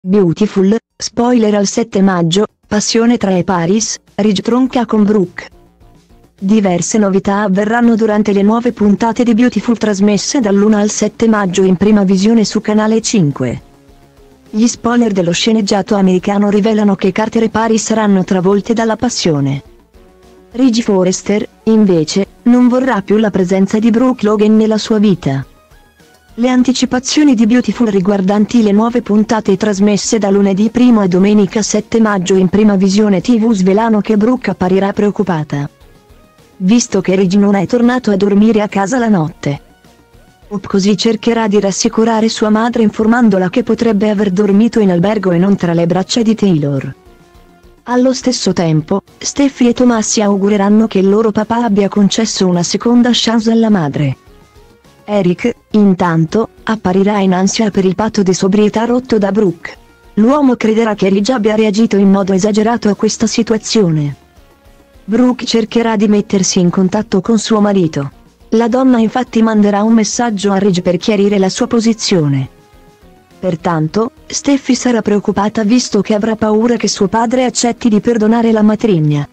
Beautiful, spoiler al 7 maggio, passione tra e Paris, Ridge tronca con Brooke. Diverse novità avverranno durante le nuove puntate di Beautiful trasmesse dall'1 al 7 maggio in prima visione su Canale 5. Gli spoiler dello sceneggiato americano rivelano che Carter e Paris saranno travolte dalla passione. Ridge Forrester, invece, non vorrà più la presenza di Brooke Logan nella sua vita. Le anticipazioni di Beautiful riguardanti le nuove puntate trasmesse da lunedì 1 a domenica 7 maggio in prima visione TV svelano che Brooke apparirà preoccupata, visto che Ridge non è tornato a dormire a casa la notte. Hope così cercherà di rassicurare sua madre informandola che potrebbe aver dormito in albergo e non tra le braccia di Taylor. Allo stesso tempo, Steffi e Thomas si augureranno che il loro papà abbia concesso una seconda chance alla madre. Eric, intanto, apparirà in ansia per il patto di sobrietà rotto da Brooke. L'uomo crederà che Ridge abbia reagito in modo esagerato a questa situazione. Brooke cercherà di mettersi in contatto con suo marito. La donna infatti manderà un messaggio a Ridge per chiarire la sua posizione. Pertanto, Steffi sarà preoccupata visto che avrà paura che suo padre accetti di perdonare la matrigna.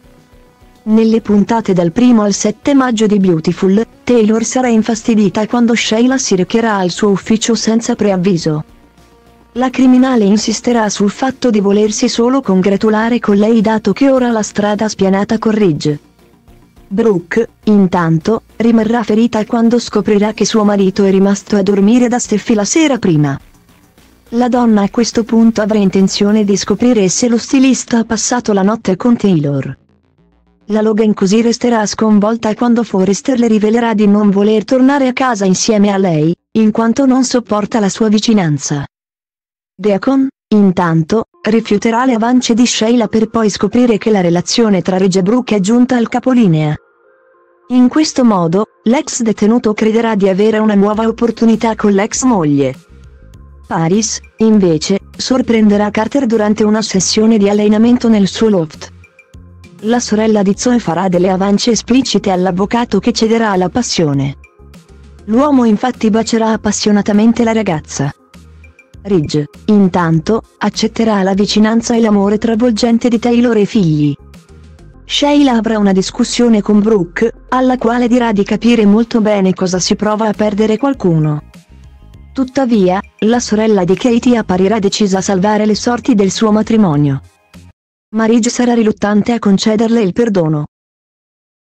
Nelle puntate dal 1 al 7 maggio di Beautiful, Taylor sarà infastidita quando Sheila si recherà al suo ufficio senza preavviso. La criminale insisterà sul fatto di volersi solo congratulare con lei dato che ora la strada è spianata con Ridge. Brooke, intanto, rimarrà ferita quando scoprirà che suo marito è rimasto a dormire da Steffi la sera prima. La donna a questo punto avrà intenzione di scoprire se lo stilista ha passato la notte con Taylor. La Logan così resterà sconvolta quando Forrester le rivelerà di non voler tornare a casa insieme a lei, in quanto non sopporta la sua vicinanza. Deacon, intanto, rifiuterà le avance di Sheila per poi scoprire che la relazione tra Ridge e Brooke è giunta al capolinea. In questo modo, l'ex detenuto crederà di avere una nuova opportunità con l'ex moglie. Paris, invece, sorprenderà Carter durante una sessione di allenamento nel suo loft. La sorella di Zoe farà delle avance esplicite all'avvocato che cederà alla passione. L'uomo infatti bacerà appassionatamente la ragazza. Ridge, intanto, accetterà la vicinanza e l'amore travolgente di Taylor e i figli. Sheila avrà una discussione con Brooke, alla quale dirà di capire molto bene cosa si prova a perdere qualcuno. Tuttavia, la sorella di Katie apparirà decisa a salvare le sorti del suo matrimonio. Ma Ridge sarà riluttante a concederle il perdono.